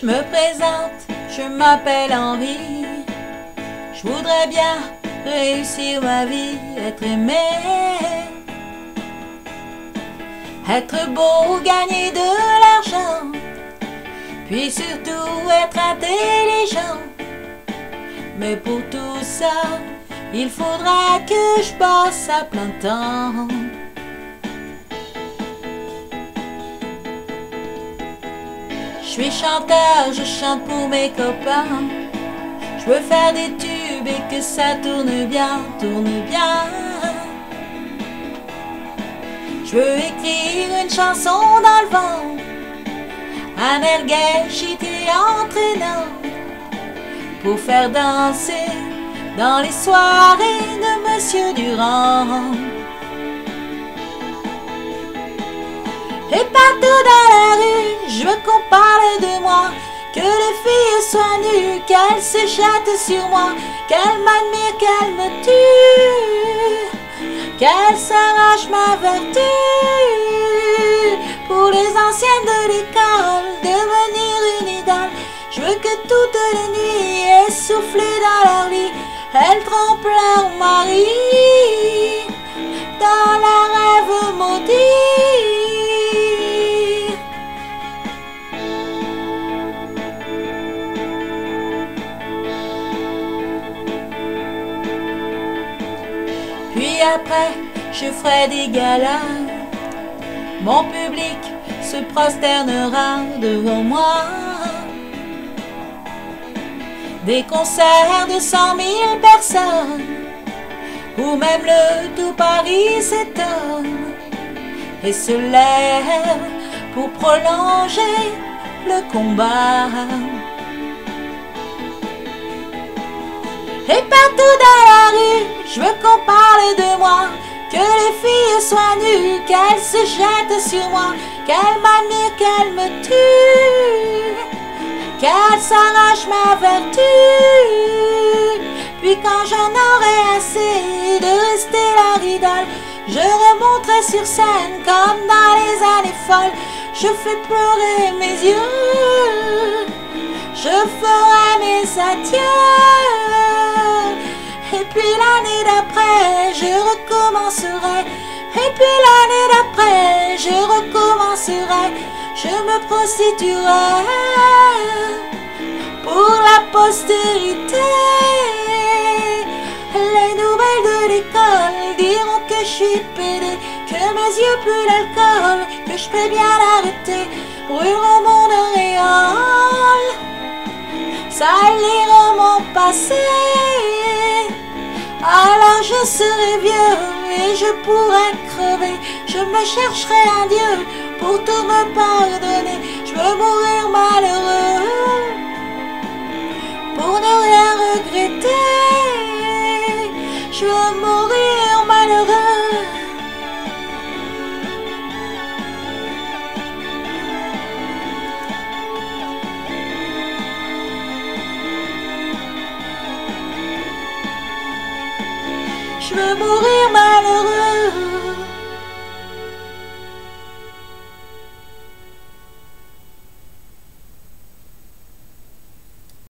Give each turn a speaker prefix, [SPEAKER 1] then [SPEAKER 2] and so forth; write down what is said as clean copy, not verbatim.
[SPEAKER 1] Je me présente, je m'appelle Henri. Je voudrais bien réussir ma vie, être aimé, être beau, gagner de l'argent, puis surtout être intelligent. Mais pour tout ça, il faudra que je bosse à plein temps. Je suis chanteur, je chante pour mes copains. Je veux faire des tubes et que ça tourne bien, tourne bien. Je veux écrire une chanson dans le vent, un air gai, chité entraînant, pour faire danser dans les soirées de Monsieur Durand. Et partout dans la rue, je veux qu'on parle de moi, que les filles soient nues, qu'elles se jettent sur moi, qu'elles m'admirent, qu'elles me tuent, qu'elles s'arrachent ma vertu. Pour les anciennes de l'école, devenir une idole. Je veux que toutes les nuits, essoufflées dans leur lit, elles trompent leur mari dans la rêve maudit. Puis après, je ferai des galas. Mon public se prosternera devant moi. Des concerts de 100 000 personnes, où même le tout Paris s'étonne et se lève pour prolonger le combat. Et partout dans la rue, je veux qu'on parle de moi, que les filles soient nues, qu'elles se jettent sur moi, qu'elles m'admirent, qu'elles me tuent, qu'elles s'arrachent ma vertu. Puis quand j'en aurai assez de rester leur idole, je remonterai sur scène comme dans les années folles. Je fais pleurer mes yeux, je ferai mes adieux. Et puis l'année d'après, je recommencerai. Et puis l'année d'après, je recommencerai. Je me prostituerai pour la postérité. Les nouvelles de l'école diront que je suis pédé, que mes yeux puent l'alcool, que je peux bien l'arrêter. Brûleront mon auréole, saliront mon passé. Alors je serai vieux et je pourrai crever. Je me chercherai un Dieu pour tout me pardonner. Je veux mourir malheureux pour ne rien regretter. Je veux mourir malheureux. Je veux mourir malheureux.